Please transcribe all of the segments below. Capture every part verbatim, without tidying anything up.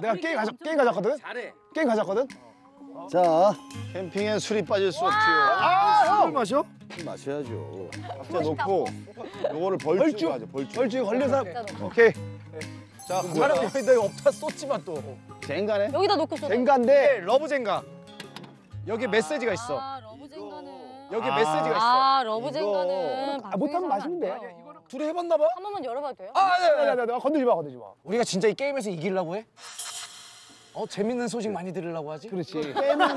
내가 게임 가져 게임 가졌거든. 잘해. 게임 가졌거든. 자, 캠핑에 술이 빠질 수 없지요. 아, 형. 술 마셔? 술 마셔야죠. 각자 놓고 요거를 벌주 벌주. 가죠. 벌주. 벌주 걸린 사람. 오케이. 자, 사람 여기다 없다 쏟지만 또. 젠가네? 여기다 놓고 쏟아. 젠가인데 러브젠가. 여기 메시지가 있어. 아, 러브젠가는. 여기 아. 메시지가 있어. 아, 러브젠가는. 아, 못하면 마시면 돼. 둘이 해봤나 봐? 한 번만 열어봐도 돼요? 아, 네, 네. 나, 나, 나 건들지 마, 건들지 마. 우리가 진짜 이 게임에서 이기려고 해? 어, 재밌는 소식 많이 들으려고 하지? 그렇지.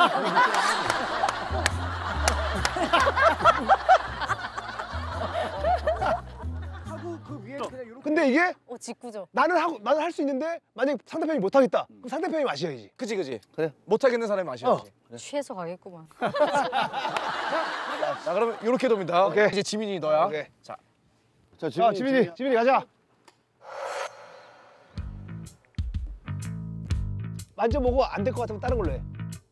근데 이게 어, 직구죠. 나는 하고 나는 할 수 있는데 만약 상대편이 못 하겠다. 그럼 상대편이 마셔야지. 그치, 그치. 그래. 못하겠는 사람이 마셔야지. 어. 취해서 가겠구만. 자, 그러면 이렇게 돕니다. 오케이. 이제 지민이 너야. 오케이. 자, 자, 자, 지민이, 지민이 가자. 만져보고 안 될 것 같으면 다른 걸로 해.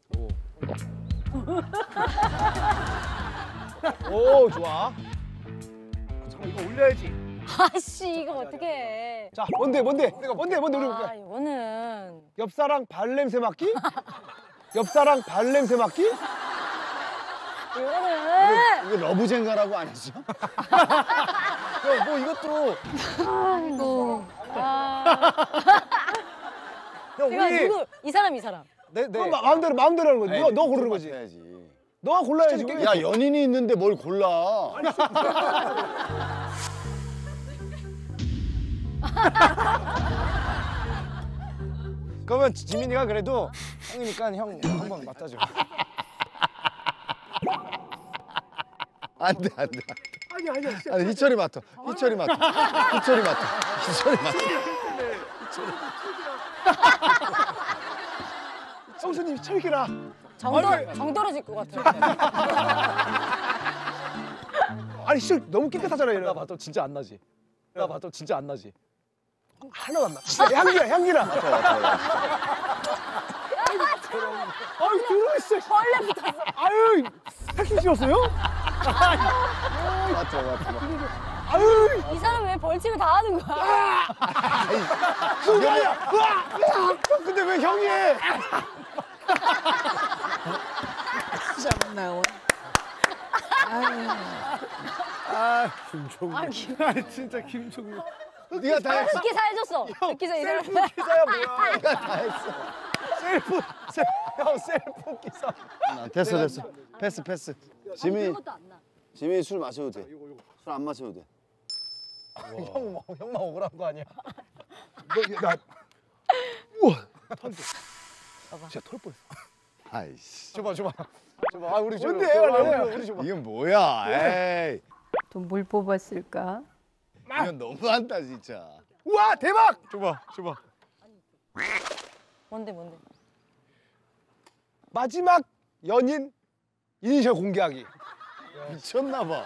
오, 오 좋아. 잠깐 이거 올려야지. 아씨, 이거 어떻게 해. 자, 뭔데, 뭔데, 뭔데, 뭔데 우리 아, 볼게. 이거는. 옆사랑 발냄새 맡기? 옆사랑 발냄새 맡기? 이거는. 이거 러브젠가라고 안 했어? 야, 뭐 이것도. 아이고. 아. 야, 이거 우리. 누구? 이 사람, 이 사람. 네, 네. 그럼 마- 마음대로 마음대로 하는 거지. 너, 너 고르는 거지. 해야지. 너가 골라야지. 야, 연인이 있는데 뭘 골라? 그러면 지민이가 그래도 형이니까 형 한번 맡아줘. 안 돼, 안 돼. 아니 아니야. 진짜. 아니, 희철이 맡아. 희철이 맡아. 희철이 맡아. 희철이 맡아. 성수님 철기라. 정떨, 정떨어질 것 같아. 아니 실 너무 깨끗하잖아 얘는. 나 봐도 진짜 안 나지. 나 봐도 진짜 안 나지. 하나도 안 나. 진짜 향기야 향기라. 맡아, 맡아, 맡아. 아유 들어있어. 벌레 붙었어. 아유 택시 씌웠어요? 맡아, 맡아, 맡아. 아유 이 사람 왜 벌칙을 다 하는 거야? 순간이야. 으아! 근데 왜 형이 해? 아 김종국. 아, 김- 아니 진짜 김종국. 네가 다 했어. 기사 해줬어. 기사 이 사람. 셀프 기사야 뭐야? 네가 다 했어. 셀프 셀, 형 셀프 기사. 아, 됐어, 됐어. 패스, 패스. 지민, 것도 안 나. 지민이 술 마셔도 돼. 술 안 마셔도 돼. 형, 뭐, 형만 억울한 거 아니야? 너, 나 우와 털 진짜 털 뻔했어. 아이씨. 줘봐, 줘봐. 줘봐. 아, 우리 줘봐. 뭔데, 줘봐. 원래? 우리, 우리 줘봐. 이건 뭐야? 에이. 또 뭘 뽑았을까? 이건 너무한다, 진짜. 우와 대박! 줘봐, 줘봐. 뭔데, 뭔데? 마지막 연인 이니셜 공개하기. 미쳤나 봐.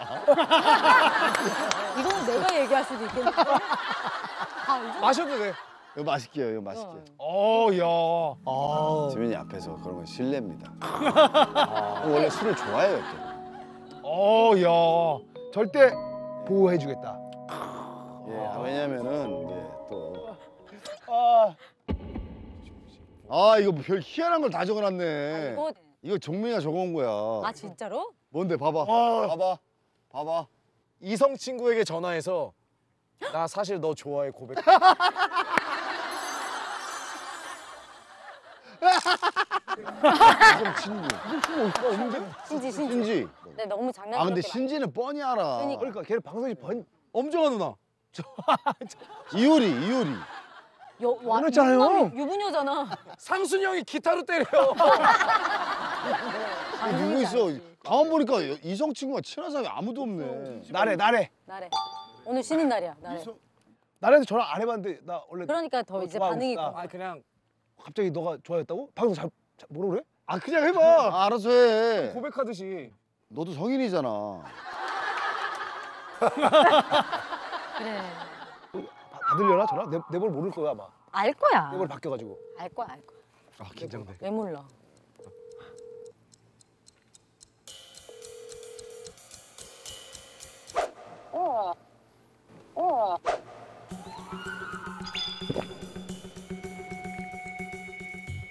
이거는 내가 얘기할 수도 있겠는데. 아, 이거? 마셔도 돼. 이거 맛있게요, 이거 맛있게. 어, 야. 아. 지민이 앞에서 그런 건 실례입니다. 아, 원래 술을 좋아해요, 또. 어, 야. 절대 보호해 주겠다. 예, 아, 왜냐면은 이제 또. 아. 아, 이거 별 희한한 걸 다 적어놨네. 이거. 이거 종민이가 적어온 거야. 아, 진짜로? 뭔데, 봐봐. 아. 봐봐. 봐봐. 이성 친구에게 전화해서 나 사실 너 좋아해 고백. 이성 친구. 신지, 신지. 신지. 네, 너무 장난스럽게. 아, 근데 말- 신지는 뻔히 알아. 그러니까. 그러니까 걔는 방송이 번 엄정아 누나. 이효리, 이효리. 여, 와, 그랬잖아요. 유부남이- 유부녀잖아. 상순이 형이 기타로 때려. 아, 누구 있어? 가만 보니까 이성 친구가 친한 사람이 아무도 없네. 나래 나래. 나래. 오늘 쉬는 날이야, 나래. 이성- 나래도 전화 안 해봤는데 나 원래 그러니까 더 너 이제 좋아하고 반응이 있다. 있고. 아, 그냥 갑자기 너가 좋아했다고? 방송 잘, 잘 뭐라 그래? 아, 그냥 해봐. 아, 알아서 해. 고백하듯이. 너도 성인이잖아. 그래. 바- 받으려나 전화? 내 내 번 모를 거야 아마. 알 거야. 내 번 바뀌어가지고. 알 거야, 알 거야. 아, 긴장돼. 왜 몰라?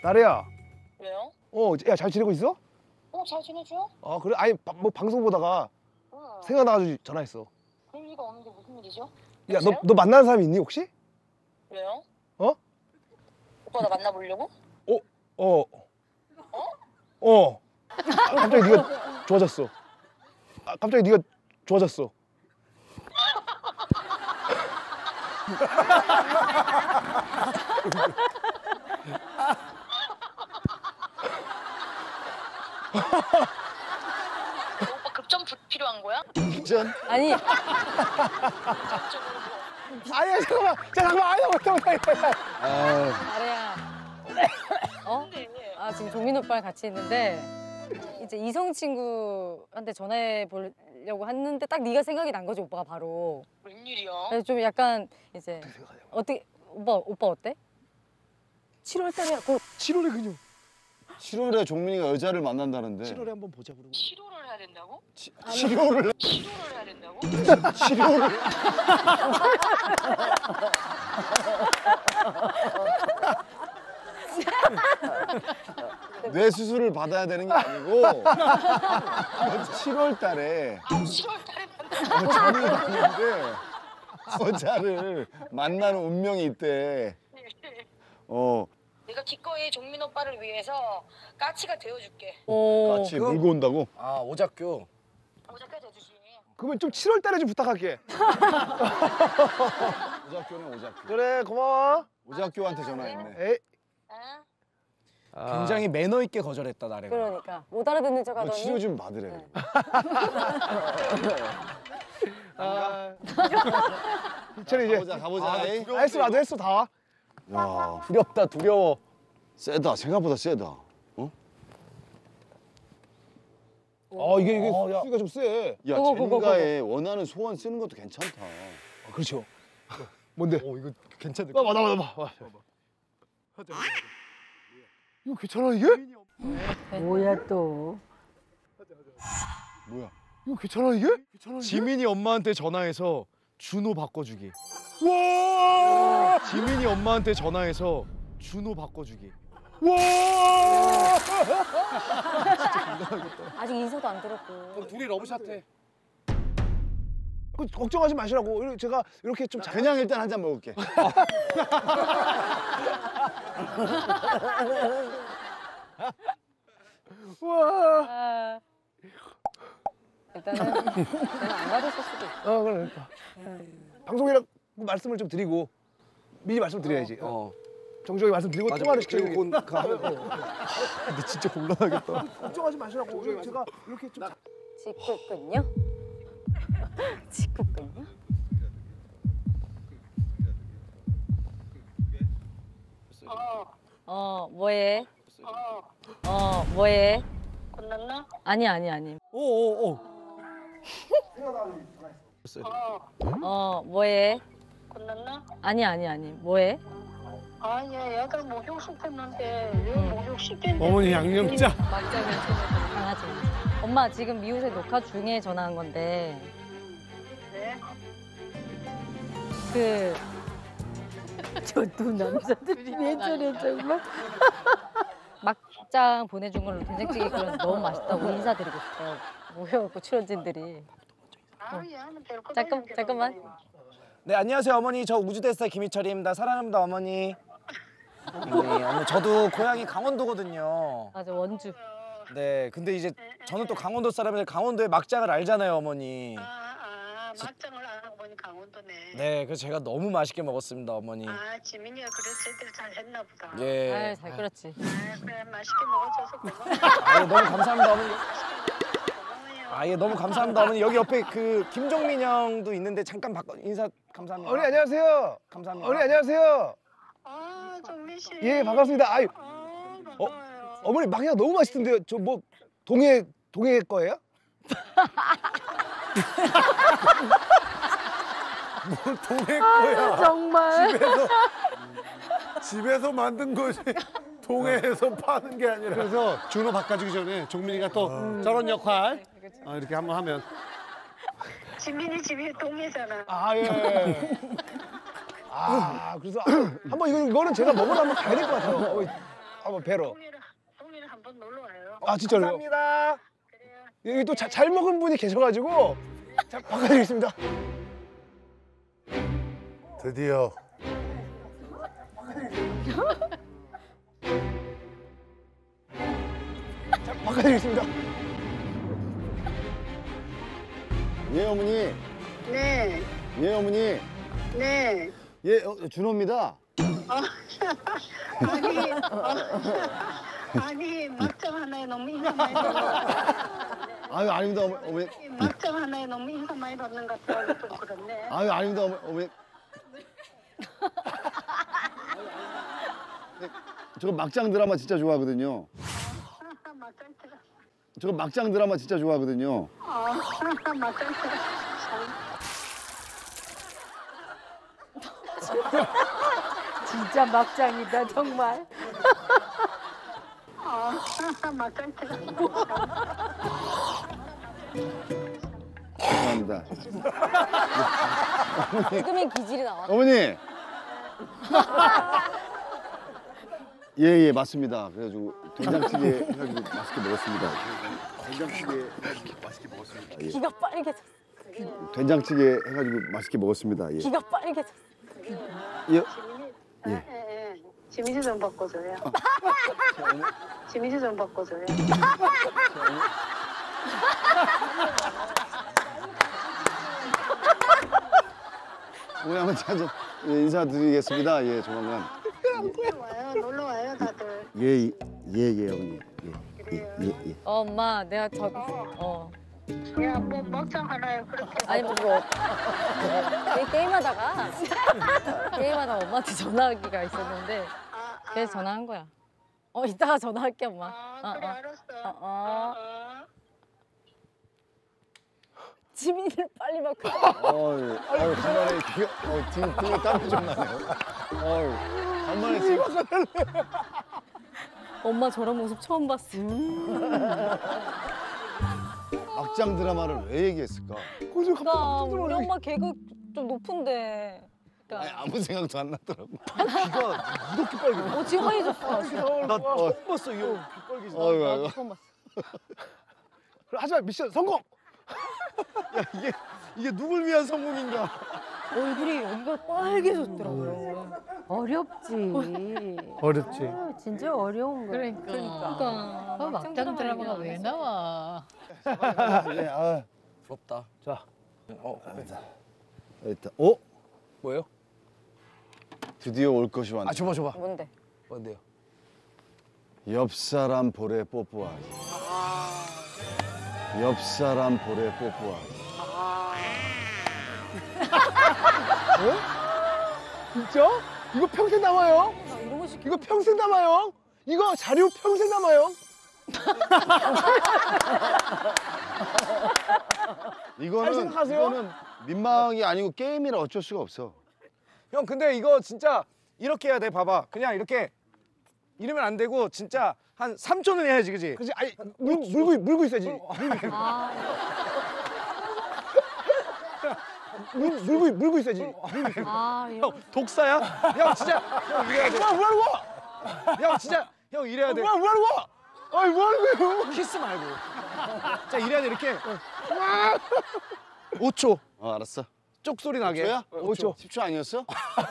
나래야. 왜요? 어, 야, 잘 지내고 있어? 어, 잘 지내죠? 어, 그래? 아니, 바- 뭐 방송 보다가 응. 생각나가지고 전화했어. 그럴 리가 없는데 무슨 일이죠? 야, 너, 여보세요? 너 만나는 사람 있니, 혹시? 왜요? 어? 오빠 나 만나보려고? 어? 어. 어? 아, 갑자기 네가 좋아졌어. 아, 갑자기 네가 좋아졌어. 오빠 급전 부- 필요한 거야? 전 아니 아니야, 잠깐만. 잠깐만. 아니야, 못해, 못해. 아, 나래야. 어? 아 지금 종민 오빠랑 같이 있는데 이제 이성 친구한테 전화해 보려고 했는데 딱 네가 생각이 난 거지 오빠가 바로. 웬일이야? 그래서 좀 약간 이제 어떻게 오빠 오빠 어때? 칠월 달에 곧 칠월에 그녀. 칠월에 종민이가 여자를 만난다는데. 칠월에 한번 보자, 그러고. 치료를 해야 된다고? 치, 치료를 치료를 해야 된다고? 치료를. 뇌 수술을 받아야 되는 게 아니고 칠월 달에 칠월 달에 만나. 전이 왔는데 여자를 만나는 운명이 있대. 어, 내가 기꺼이 종민 오빠를 위해서 까치가 되어줄게. 오. 같이 물고 온다고? 아 오작교. 오작가 돼주지. 그러면 좀 칠월 달에 좀 부탁할게. 오작교는 오작교. 그래, 고마워. 오작교한테 전화했네. 에이. 아? 굉장히 매너 있게 거절했다 나래가. 그러니까 못 알아듣는 척 너 하더니 치료 좀 받으래. 아. 희철이 이제. 가보자, 가보자. 아, 에이. 했어, 나도 했어, 다. 야, 두렵다 두려워. 세다. 생각보다 세다. 어? 어, 이게, 이게 어, 야. 수위가 좀 세. 야, 그거, 그거, 젠가에 원하는 소원 쓰는 것도 괜찮다. 아, 그렇죠. 뭔데? 어 이거 괜찮을 나 봐, 나 봐, 나 봐. 이거 괜찮아, 이게? 뭐야 또? 뭐야? 이거 괜찮아, 이게? 괜찮아, 이게? 지민이 엄마한테 전화해서 준호 바꿔주기. 와! 지민이 엄마한테 전화해서 준호 바꿔주기. 와! 아직 인사도 안 들었고. 둘이 러브샷해. 그, 걱정하지 마시라고. 이렇게 제가 이렇게 좀 잘. 그냥 일단 한 잔 먹을게. 와! 아, 일단은 그냥 안 받으실 수도 있고. 어, 그러니까. 방송이라고 말씀을 좀 드리고 미리 말씀드려야지. 어. 어. 정중하게 말씀드리고 통화를 시키고. 그리고 곧 가면 근데 진짜 곤란하겠다. 걱정하지 마시라고. 이거 제가 이렇게 좀. 잘- 직구군요. 직구군요. 어, 어 뭐해? 어, 어 뭐해? 끝났나? 아니 아니 아니. 오오오. 어, 어 뭐해? 끝났나? 아니 아니 아니. 뭐해? 아니야, 얘가 목욕 시켰는데 왜 목욕 시켰는데? 어머니 양념짜. 막장을 강아지. 엄마 지금 미우새 녹화 중에 전화한 건데 네? 그 저 두 남자들이 왜 저래 정말? 막장 보내준 걸로 된장찌개 끓여서 너무 맛있다고 인사드리고 싶어요. 모여갖고 출연진들이. 아, 얘는 별거 잠깐, 없는 게 잠깐만. 너무 네 안녕하세요 어머니 저 우주대스타 김희철입니다. 사랑합니다 어머니. 어머니 어머니 저도 고향이 강원도거든요. 맞아 원주. 네 근데 이제 저는 또 강원도 사람인데 강원도의 막장을 알잖아요 어머니. 아, 아, 막장을 안 하고 보니 강원도네. 네 그래서 제가 너무 맛있게 먹었습니다 어머니. 아, 지민이가 그래 제대로 잘 했나 보다. 예. 아유 잘 끓였지. 아, 그래 맛있게 먹어줘서 고마워. 아, 예, 너무 감사합니다 어머니. 고마워요. 아 예 너무 감사합니다 어머니. 여기 옆에 그 김종민 형도 있는데 잠깐 바꿔 인사 감사합니다. 어머니 안녕하세요. 감사합니다. 어머니 안녕하세요. 아, 정민 씨. 예, 반갑습니다. 아유, 아, 반가워요. 어머니 막이가 너무 맛있던데요. 저 뭐 동해 동해 거예요? 동해 거야. 정말. 집에서 만든 것이 동해에서 파는 게 아니라. 그래서 준호 바꿔주기 전에 종민이가 또 저런 역할 어, 이렇게 한번 하면 지민이 집이 동해잖아. 아 예. 아 그래서 아, 한번 이거 이거는 제가 먹으러 한번 가야 될 것 같아요. 어머니, 한번 뵈러. 동해를 동해를 한번 놀러 와요. 아 진짜로요? 감사합니다. 그래요. 여기 또 잘 먹은 분이 계셔가지고 자 바꿔드리겠습니다. 드디어 자 바꿔드리겠습니다. 예 어머니. 네, 예 어머니. 네. 예 어, 준호입니다. 아니, 어, 아니 막장 하나에 너무 인사 많이 받는 것 같아요. 아유 아닙니다 어머, 어머니. 막장 하나에 너무 인사 많이 받는 것 같아요. 좀 그렇네. 아유 아닙니다 어머, 어머니. 네, 저거 막장 드라마 진짜 좋아하거든요. 막장 들어. 저거 막장 드라마 진짜 좋아하거든요. 어, 막장 들어. 진짜 막장이다 정말. 어, 막장 들어. 감사합니다. 지금은 기질이 나와. 어머니. 예예 맞습니다. 그래가지고 된장찌개 해가지고 맛있게 먹었습니다. 된장찌개 해가지고 맛있게 먹었습니다. 예. 귀가 빨개졌어. 된장찌개 해가지고 맛있게 먹었습니다. 예. 귀가 빨개졌어. 예. 예. 예, 예. 지미지 좀 바꿔줘요. 지미지 좀 바꿔줘요. 오늘 한번 찾아 예, 인사드리겠습니다. 예 조만간. 놀러 와요, 놀러 와요, 다들. 예예예 예, 예, 어머니. 예예 예, 예, 예. 어, 엄마 내가 저기 어. 야, 뭐 막장 하나에 그렇게. 아니 뭐 게- 게임하다가 게임하다가 엄마한테 전화하기가 있었는데 아, 아. 그래서 전화한 거야. 어 이따가 전화할게 엄마. 아, 그래, 어, 어. 알았어. 어, 어. 어, 어. 지민이를 빨리 바꿔. 어유 어유 간만에 귀가 어 등, 등에 땀이 좀 나네요. 어유 간만에 지금 엄마 저런 모습 처음 봤어. 막장 드라마를 왜 얘기했을까? 고수 그러니까 갑자기 우리 들어오네. 엄마 개그 좀 높은데. 아니, 그러니까 아무 생각도 안 나더라고. 귀가 이렇게 빨개. 어 지금 하얘졌어. 나 어. 처음 봤어 이거 귀 빨개지. 어유 나도 어유. 처음 봤어. 하지만 미션 성공. 이게 이게 누굴 위한 성공인가? 얼굴이 여기가 빨개졌더라고요. 어렵지. 어렵지. 아, 진짜 어려운 거야. 그러니까. 그러니까 어, 막장 드라마가 왜 나와? 예, 아, 부럽다. 자, 일단 어 뭐예요? 드디어 올 것이 왔네. 아 줘봐 줘봐. 뭔데? 뭔데요? 옆 사람 볼에 뽀뽀하기. 옆 사람 볼에 뽀뽀하기. 진짜? 이거 평생 남아요? 나 이런 거 시켜. 이거 평생 남아요? 이거 자료 평생 남아요? 잘 이거는 생각하세요? 이거는 민망이 아니고 게임이라 어쩔 수가 없어. 형 근데 이거 진짜 이렇게 해야 돼. 봐봐. 그냥 이렇게 이러면 안 되고 진짜 한 삼 초는 해야지, 그지? 그지? 아니 물, 물고 물고 있어야지. 아, 물, 물고 물고 있어야지. 아 이런 거. 독사야? 형 진짜 형 이래야 돼. 뭐야 뭐하는 거야? 형 진짜 형 이래야 돼. 뭐야 뭐하는 거야? 아니 뭐하는 거예요? 키스 말고. 자 이래야 돼 이렇게. 오 초. 어 알았어. 쪽 소리 나게. 초야? 오 초. 십 초 아니었어?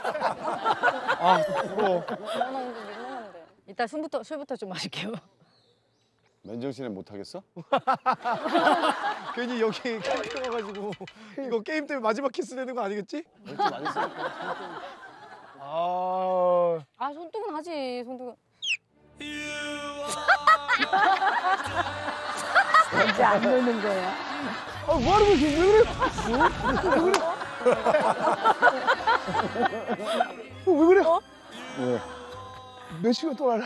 민망한데 민망한데. 이따 술부터 술부터 좀 마실게요. 맨정신에 못 하겠어? 괜히 여기 캠핑 와가지고 이거 게임 때문에 마지막 키스 되는 거 아니겠지? 그렇지 많이 쓰. 아, 아 손등은 하지 손등은. 진짜 안 노는 거야. 아 뭐하는 거지? 왜 그래? 왜 그래? 어, 왜 그래? 왜? 몇 시간 동안?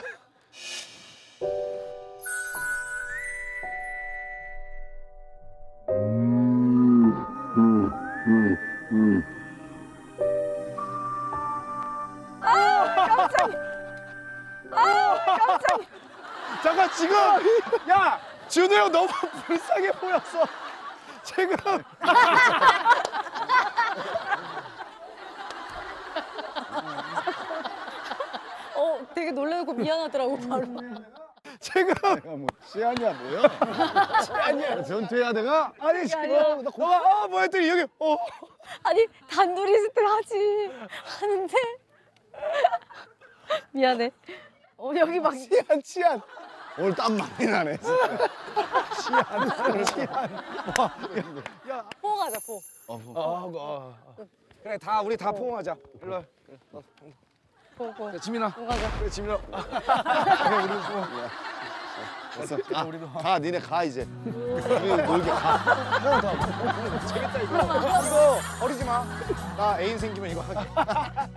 잠깐 지금 야 준호 형 너무 불쌍해 보였어. 지금 어 되게 놀래고 미안하더라고 바로. 지금 내가 뭐 치안이야 뭐야? 치안이야. 전투해야 내가? 아니 지금 나 고마 아 뭐야 했더니 여기 어 아니 단둘이 있을 때 하지 하는데 미안해. 어 여기 막 치안 치안 오늘 땀 많이 나네. 치안 치안 포옹하자 포. 어, 뭐. 어, 어, 어. 그래 다 우리 다 포옹하자. 일로 와. 포 포. 그래, 지민아. 포옹하자. 그래 지민아. 됐어. 가, 가 니네 가 이제. 우리 놀게 가. 재밌다 이거. 이거 버리지 마. 나 애인 생기면 이거 하게.